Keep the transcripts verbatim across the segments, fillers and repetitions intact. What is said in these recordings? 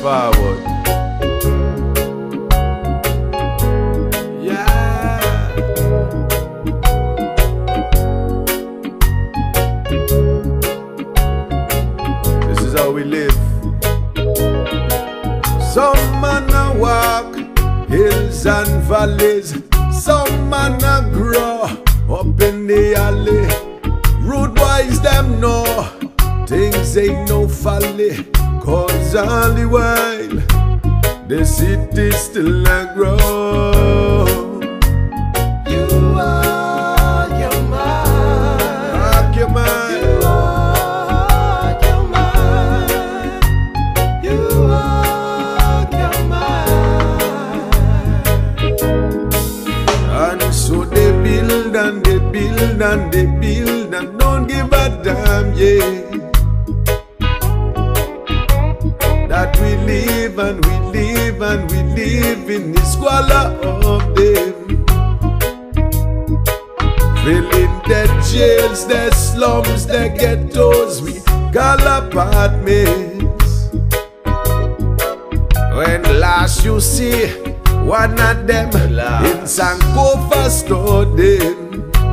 forward. Yeah. This is how we live. Some man a walk hills and valleys. Some man a grow up in the alley. Rude boys them know things ain't no folly. Cause all the while the city still a grow. You are your mind. Rock your mind. You are your mind. You are your mind. And so they build and they build and they build and don't give a damn, yeah. That we live and we live and we live in the squalor of them. Filling their jails, their slums, their ghettos, we call apartments. When last you see one of them in Sankofa store them.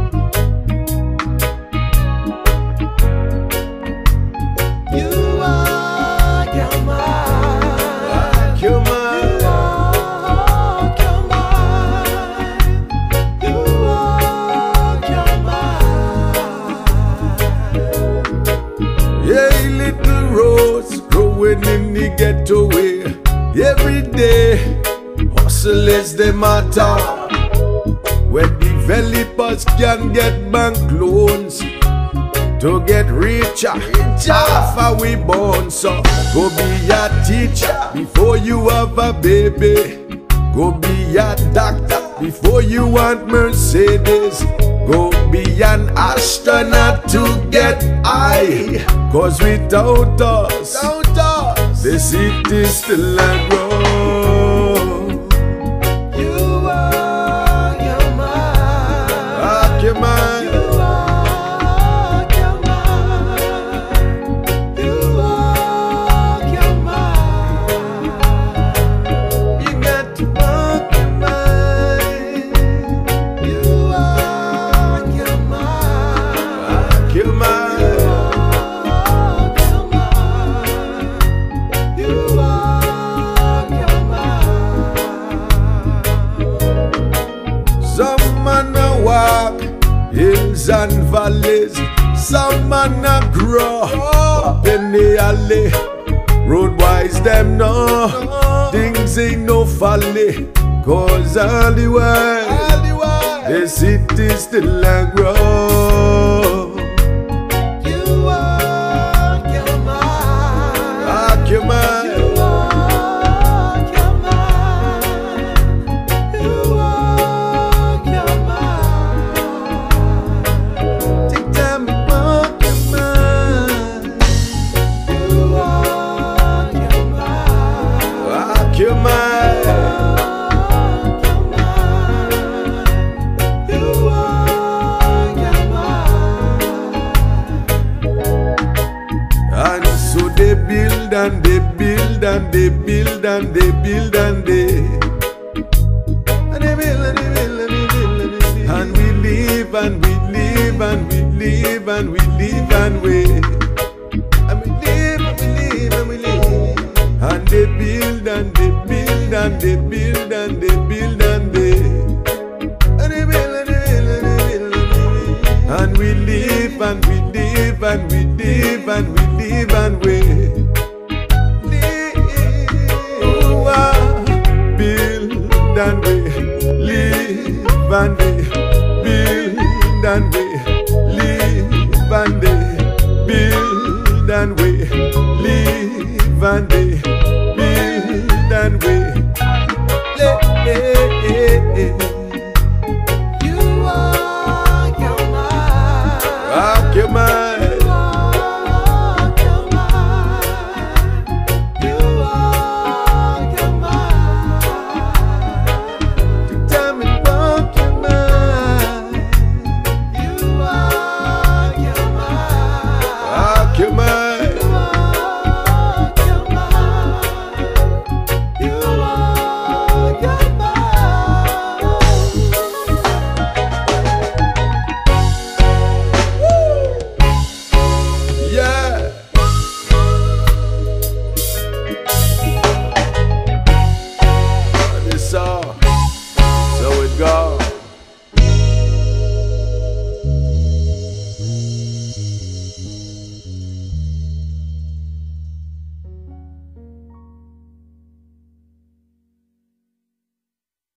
You are your mind. Rock your mind. You are your mind. You are your mind. Yeah, little rose growing in the ghetto way. Every day, hustle is the matter. Where developers can get bank loans to get richer. Half we born, so go be a teacher before you have a baby. Go be a doctor before you want Mercedes. Go be an astronaut to get high. Cause without us, the city still a grow. You are your mind. Rock your mind. You are your mind. You are your mind. You got to rock your mind. You are your mind. Rock your mind. Some man a walk hills and valleys. Some man a grow up in the alley. Roadwise them know things ain't no folly. Cause all the while the city still a grow. You are your mind. Rock your mind. Your mind. You are your mind. And so they build and they build and they build and they build and they and they build and they build and they build and they build. And we live and we live and we live and we live and we and we live and we live and we live. And they build and they build and they build and they build and they and they build and they build and they build and they build. And we live and we live and we live and we live and we live, build and we live and we build and we live and we build and we live and we build and we